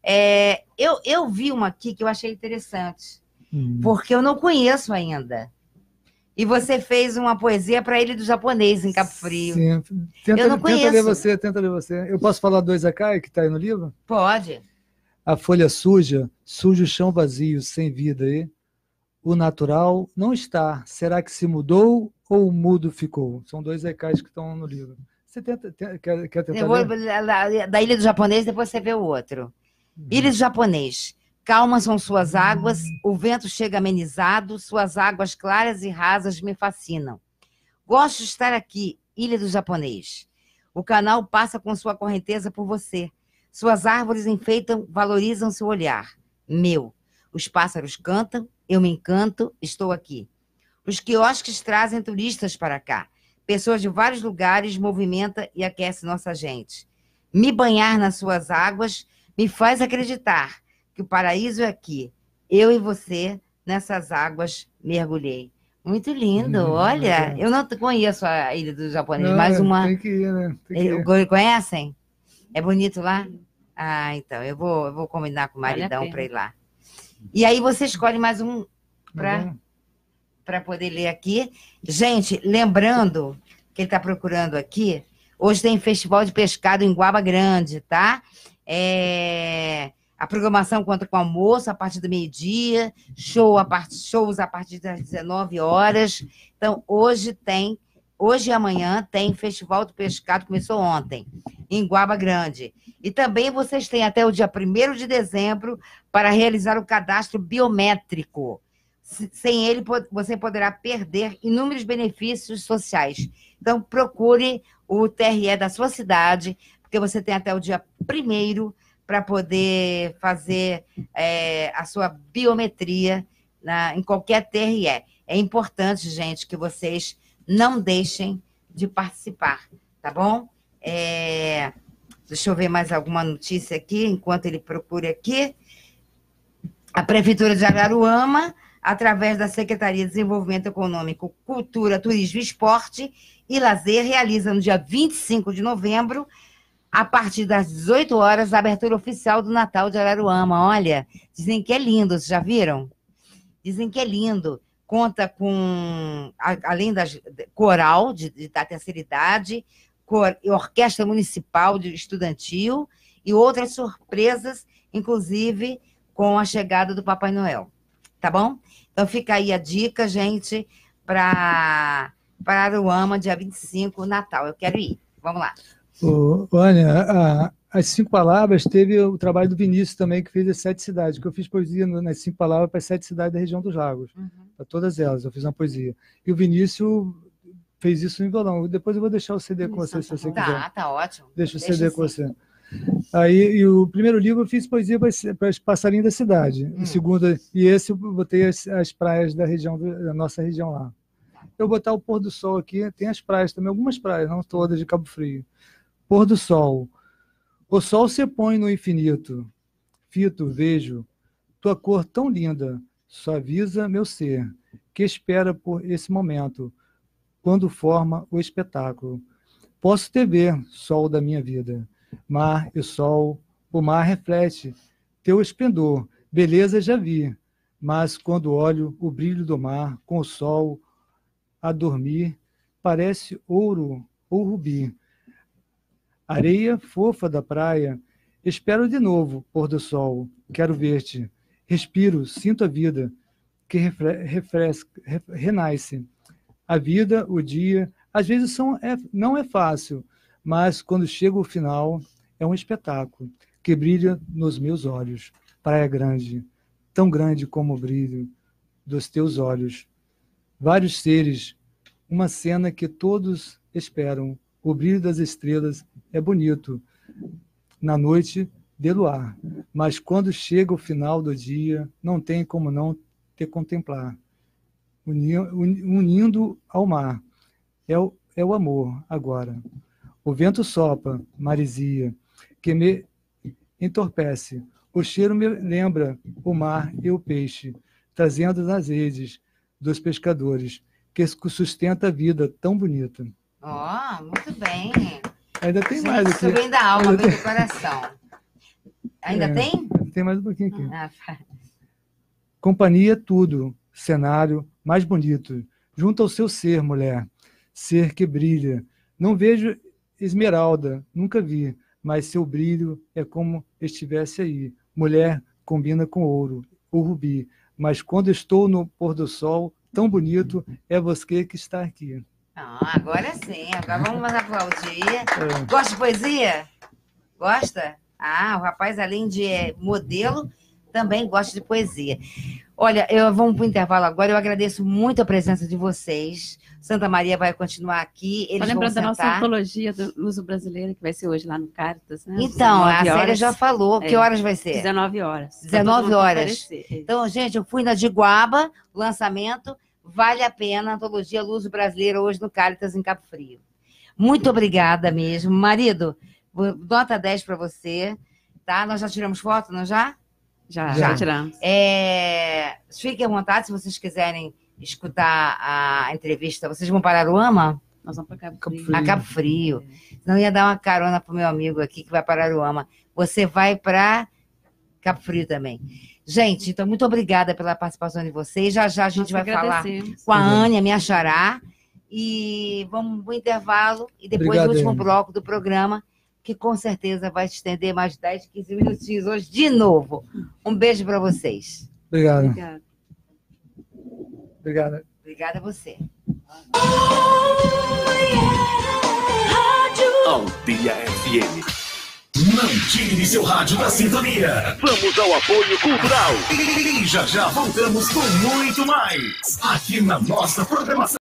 Eu vi uma aqui que eu achei interessante, porque eu não conheço ainda. E você fez uma poesia para ele do japonês em Cabo Frio. Sim. Eu não conheço. Tenta ler você. Eu posso falar dois Akai que está aí no livro? Pode. A folha suja o chão vazio, sem vida. E o natural não está. Será que se mudou ou o mudo ficou? São dois Akais que estão no livro. Você quer tentar eu vou ler? Da Ilha do Japonês, depois você vê o outro. Ilha do Japonês. Calmas são suas águas, o vento chega amenizado, suas águas claras e rasas me fascinam. Gosto de estar aqui, Ilha do Japonês. O canal passa com sua correnteza por você. Suas árvores enfeitam, valorizam seu olhar. Meu. Os pássaros cantam, eu me encanto, estou aqui. Os quiosques trazem turistas para cá. Pessoas de vários lugares movimenta e aquece nossa gente. Me banhar nas suas águas me faz acreditar que o paraíso é aqui. Eu e você, nessas águas, mergulhei. Muito lindo, olha. Eu não conheço a Ilha do Japonês, mas uma... Tem que ir, né? Conhecem? É bonito lá? Ah, então, eu vou combinar com o maridão para ir lá. E aí você escolhe mais um para poder ler aqui. Gente, lembrando que ele está procurando aqui, hoje tem Festival de Pescado em Guaba Grande, tá? A programação conta com almoço a partir do meio-dia, shows a partir das 19 horas. Então, hoje e amanhã tem Festival do Pescado, começou ontem, em Guaba Grande. E também vocês têm até o dia 1º de dezembro para realizar o cadastro biométrico. Sem ele, você poderá perder inúmeros benefícios sociais. Então, procure o TRE da sua cidade, porque você tem até o dia 1º para poder fazer a sua biometria em qualquer TRE. É importante, gente, que vocês não deixem de participar, tá bom? Deixa eu ver mais alguma notícia aqui, enquanto ele procura aqui. A Prefeitura de Araruama, através da Secretaria de Desenvolvimento Econômico, Cultura, Turismo, Esporte e Lazer, realiza no dia 25 de novembro, a partir das 18 horas, a abertura oficial do Natal de Araruama. Olha, dizem que é lindo, vocês já viram? Dizem que é lindo. Conta com, além da coral da terceira idade, orquestra municipal estudantil e outras surpresas, inclusive com a chegada do Papai Noel. Tá bom? Então fica aí a dica, gente, para Araruama, dia 25, Natal. Eu quero ir. Vamos lá. Olha, as 5 palavras teve o trabalho do Vinícius também, que fez as 7 cidades, que eu fiz poesia nas 5 palavras para as 7 cidades da região dos Lagos. Para todas elas, eu fiz uma poesia. E o Vinícius fez isso em violão. Depois eu vou deixar o CD com você, se você quiser. Tá ótimo. Deixa o CD com você. Aí, e o primeiro livro eu fiz poesia para os passarinhos da cidade. O segundo, e esse eu botei as praias da região, da nossa região lá. Eu vou botar o pôr do sol aqui, tem as praias também, algumas praias, não todas, de Cabo Frio. Pôr do sol. O sol se põe no infinito. Fito, vejo, tua cor tão linda, suaviza meu ser, que espera por esse momento, quando forma o espetáculo. Posso te ver, sol da minha vida. Mar e sol, o mar reflete teu esplendor, beleza já vi, mas quando olho o brilho do mar com o sol a dormir, parece ouro ou rubi. Areia fofa da praia, espero de novo pôr do sol, quero ver-te, respiro, sinto a vida que renasce. A vida, o dia, às vezes não é fácil, mas quando chega o final, é um espetáculo que brilha nos meus olhos. Praia grande, tão grande como o brilho dos teus olhos. Vários seres, uma cena que todos esperam. O brilho das estrelas é bonito na noite de luar, mas quando chega o final do dia, não tem como não te contemplar. Unindo ao mar, é o amor agora. O vento sopra, maresia, que me entorpece. O cheiro me lembra o mar e o peixe, trazendo nas redes dos pescadores, que sustenta a vida tão bonita. Muito bem. Ainda tem mais aqui. Isso vem da alma, vem do coração. Ainda tem? Tem mais um pouquinho aqui. Companhia, tudo. Cenário mais bonito. Junto ao seu ser, mulher. Ser que brilha. Não vejo esmeralda, nunca vi, mas seu brilho é como estivesse aí. Mulher combina com ouro, o rubi, mas quando estou no pôr do sol, tão bonito, é você que está aqui. Agora sim, agora vamos aplaudir. Gosta de poesia? Gosta? O rapaz, além de modelo, também gosta de poesia. Olha, vamos para o intervalo agora. Eu agradeço muito a presença de vocês. Santa Maria vai continuar aqui. Eles lembrando da nossa antologia do Luso Brasileiro, que vai ser hoje lá no Caritas, né? Então, a Célia já falou. Que horas vai ser? 19 horas. 19 horas. Então, gente, eu fui na Diguaba, lançamento. Vale a pena a antologia Luso Brasileiro hoje no Caritas, em Cabo Frio. Muito obrigada mesmo. Marido, nota 10 para você. Tá? Nós já tiramos foto, não já? Já tiramos. Fiquem à vontade, se vocês quiserem escutar a entrevista. Vocês vão para Araruama? Nós vamos para Cabo Frio. A Cabo Frio. Não ia dar uma carona para o meu amigo aqui que vai para Araruama. Você vai para Cabo Frio também. Gente, então, muito obrigada pela participação de vocês. Já a gente vai falar com a Ania, minha xará. E vamos para o intervalo. E depois o último bloco do programa, que com certeza vai se estender mais 10, 15 minutinhos hoje de novo. Um beijo para vocês. Obrigado. Obrigada. Obrigada a você. Aldeia FM. Não tire seu rádio da sintonia. Vamos ao apoio cultural. E já voltamos com muito mais aqui na nossa programação.